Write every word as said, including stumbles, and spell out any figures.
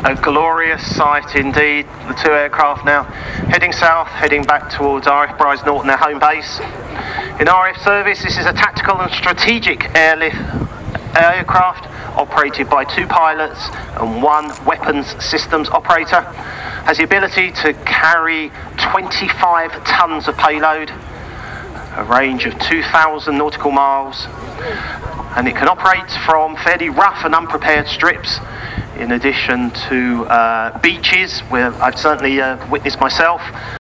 A glorious sight indeed, the two aircraft now heading south, heading back towards R F Bryce Norton, their home base. In R F service, this is a tactical and strategic airlift aircraft operated by two pilots and one weapons systems operator. Has the ability to carry twenty-five tons of payload, a range of two thousand nautical miles, and it can operate from fairly rough and unprepared strips, in addition to uh, beaches, where I've certainly uh, witnessed myself.